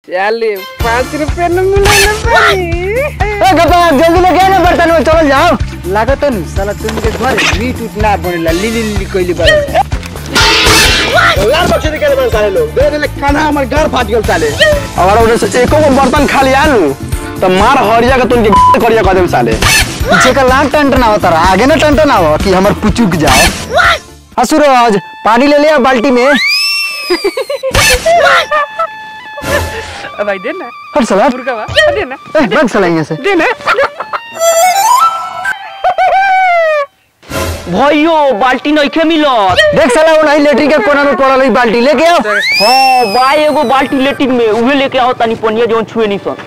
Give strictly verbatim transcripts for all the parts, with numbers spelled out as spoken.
चाले पाँच रुपए न मिले न पानी। ए गप्पा जल्दी लेके आना बर्तन में चल जाओ। लागत न साला तुमके घर मीट उठ ना बनेला लिली लिली कइले बा। यार बच्चे निकले बन सारे लोग दे दे खाना हमर घर फाट गेल साले। और उधर से एको को बर्तन खाली आलू तो मार हरिया का तुनके करिया कर दे साले। पीछे का लाग टंटन आवता रहा आगे ना टंटन आवा कि हमर पुचुक जाओ। असुराज पानी ले ले बाल्टी में। अब भाई देना हट साला मुर्गा वा देना ए भाग साला यहां से देना। भाइयो बाल्टी नइखे मिलत। देख साला वो नहीं लेटरिन के कोना में पड़ल है बाल्टी लेके आओ। हां भाई एगो बाल्टी लेटरिन में उहे लेके आओ तनी पनिया जोन छुए नहीं सन।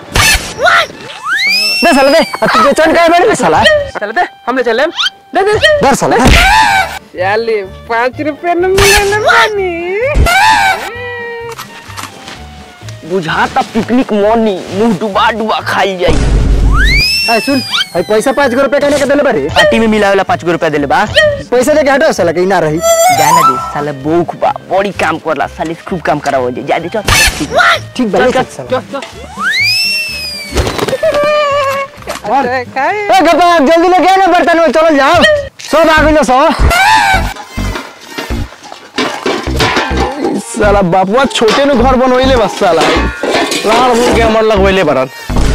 दे साला दे तू बेचन का बैठ साला चल दे हमने चले दे दे दर साला चाले पाँच रुपए न मिले न पानी। बुझाता पिकनिक मनी मुंह डुबा डुबा खाई जाई। ए सुन भाई पैसा पाँच रुपए कहने के देले बारे पार्टी में मिलावेला पाँच रुपया देले बा। पैसा दे के हटो साला कहीं ना रही जाना दे साला भूख बा बड़ी काम करला साले खूब काम करावो जे जा दे चल ठीक बा ले साला। और खाए ए गप्पा जल्दी लेके आना बर्तन में चल जाओ। सब आ गइलो सो साला बापुआ छोटे नु घर बनवइले बस साला लाड़ भूल के हमर लगवइले बरन।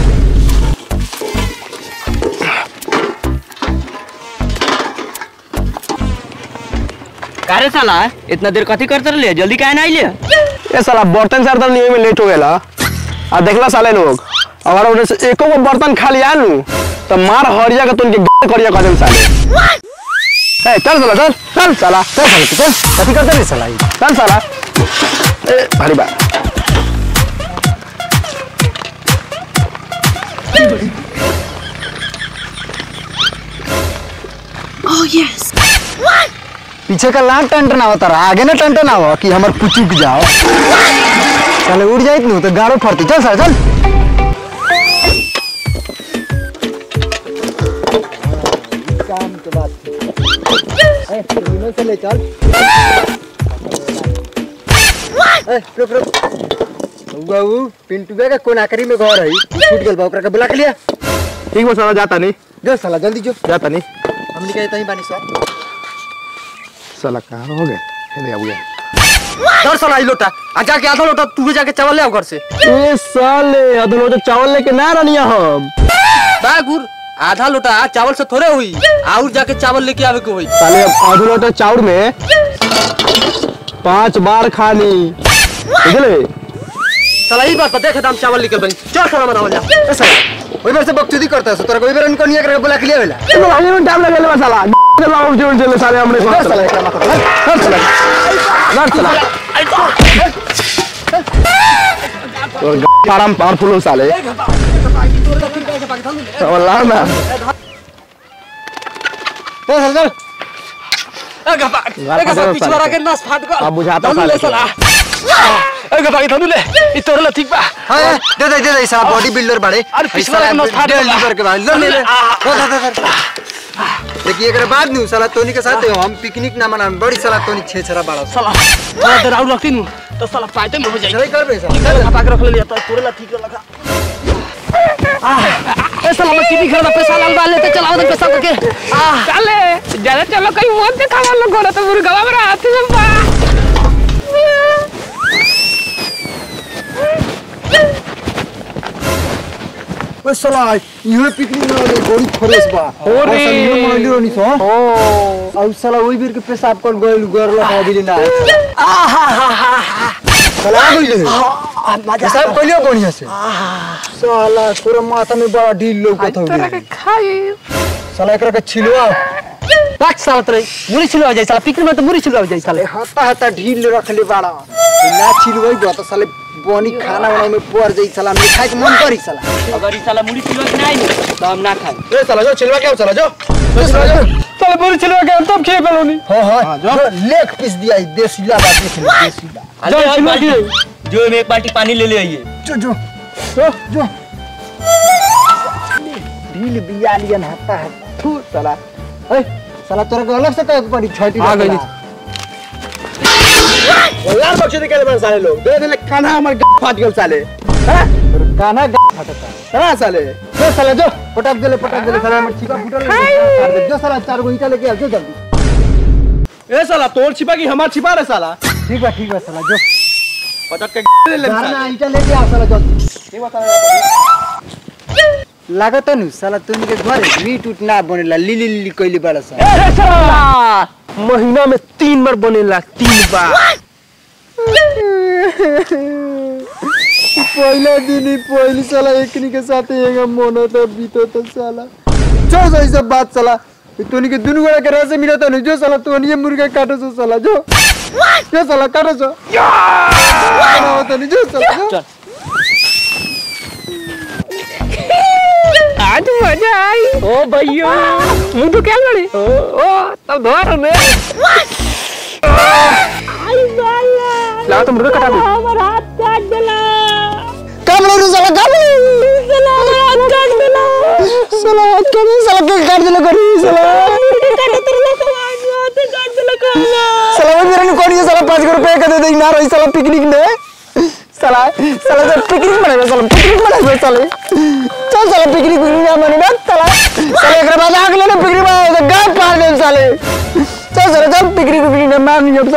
कारे साला इतना देर कथी करत रहले जल्दी काहे ना आइले। ए साला बर्तन सरदर लिए में लेट हो गेला आ देखला साले लोग और उधर से एको को बर्तन खाली आलू तो मार हरिया का तुनके करिया कर दे साले। ए चल साला चल चल साला चल साला चल कथी करते रे साला चल साला ए भारी बा Oh yes. पीछे का लाग टंटन आवता रहा आगे ना टंटन आवा कि हमर पुचुक जाओ। साले उड़ जाइत नु तो गाड़ो फरती चल साला चल। काम के बात ए तीनों से ले चल। ए रुक रुक बाबू पिंटू का कोन आखरी में घर है छूट गेल बा ओकरा के बुला के लिया। ठीक बा साला जाता नहीं जो साला जल्दी जो जाता नहीं हमनी के तही बानी साहब साला कहां हो गए हेले आ गया डर साला लोटा आ जाके आधा लोटा तू जाके चावल ले आओ घर से। ए साले अदलो जो चावल लेके ना रनिया हम बागुर आधा लोटा चावल से थोड़े हुई और जाके चावल लेके आवे के होई। साले आधो लोटा चाउर में पांच बार खानी बुझले साला ई बात देखे हम चावल लेके बनी चल खाना बनाओ जा। ए साला ओइ बार से बकचोदी करता है तोरा कोई बार इनको नहीं करके बुला के लिया वेला तो आगे में टाइम लगेले बा साला लाओ जोड़ चले साले हमरे चल साला एक काम कर चल साला चल साला और पारम पावरफुल हो साले वाला ना चल चल चल ए गपा ए गपा पीछे वाला के नस फाट गल अब बुझाता साले ए गपा के धनु ले ई तोरला ठीक बा। हां दे दे दे दे साला बॉडी बिल्डर बाड़े अरे पीछे वाला के नस फाट गल लीवर के बाद ले ले ले देखिए एकरा बाद नु साला तोनी के साथ हम पिकनिक ना मना बड़ी साला तोनी छेछरा बाड़ा साला साला दे राउर रखती नु तो साला फायदे में हो जाई। चल कर बे साला चल खपा के रख ले तो तोरला ठीक लगा। ए साला मैं टीवी खरीदा पैसा लाल वाले ते चलाओ दे पैसा के आ चले ज्यादा चलो कहीं मत दिखावा लोग गोरा तो मुर्गा में हाथ में बा। ओ साला इहो पिकनिक ना ले बड़ी फ्रेश बा और इहो मानली रोनी सो ओ औ साला ओइ बीर के पेशाब कर गइल गरला खा दिली ना आ हा हा हा साला गइल मजा सब कलियो बढ़िया से साला तोरा माथा में बड़ा ढील लौकत हो गई खाई साला एकरा के छिलवा पाँच साल तरे मुरी छिलवा जाई साला पिकनिक में तो मुरी छिलवा जाई साले हता हता ढील रखले बाड़ा ना छिलवई बा तो साले बनी खाना बनावे में पड़ जाई साला में खाए के मन करी साला अगर ई साला मुड़ी छिलवा के ना आई तो हम ना खाए। ए साला जो छिलवा के चला जो साले मुरी छिलवा के तब खेए पेलोनी। हां हां जो लेग पीस दिया देसी ला बात देख देसी ला जो छिलवा के जो में एक बाल्टी पानी ले ले आइए जो जो जो जो ढील बिया लियन हता है थू साला ए साला तोरा के अलग से कहे पड़ी छठी आ गई यार बच्चे निकले बन साले लोग दे दे खाना हमर फाट गेल साले काना गा फटता कहाँ साले जो साला जो पटक देले पटक देले साला हमर छिपा फुटल है जो साला चार गो ईटा लेके आ जो जल्दी ए साला तोर छिपा की हमार छिपा रे साला ठीक बा ठीक बा साला जो पटक के ले ले ना ईटा लेके आ साला जल्दी ठीक बा लागत नु साला तुम के घर मीट उठ ना बनेला लिली लिली कइले बाड़ा सा ए साला महीना में तीन बार बनेला तीन बार पहला दिन ही पहली साला एकनी के साथ एगा मोनो तो बीतो तो साला जो सही सब बात साला तोनी के दुनु गोड़ा के रस मिला तो नहीं जो साला तोनी ये मुर्गा काटो सो साला जो जो साला काटो सो यार तो नहीं जो साला चल आज मजा आई ओ भैया मुंह तो क्या लड़ी ओ ओ तब धोर में आई बाला ला तो मुर्गा कटा दे हमारा हाथ काट देला काम लो साला काम साला हाथ काट देला साला काम साला के काट देला करी साला काट देला तो आज हाथ काट देला काला साला वो मेरे को नहीं साला पाँच रुपए का दे दे ना रही साला पिकनिक में साला साला जब पिकनिक मनावे साला पिकनिक मनावे साले चल साला पिकनिक पिकनिक मनावे साला साला एक बाद आग लेने पिकनिक मनावे गाय पार दे साले चल साला जब पिकनिक पिकनिक मार नहीं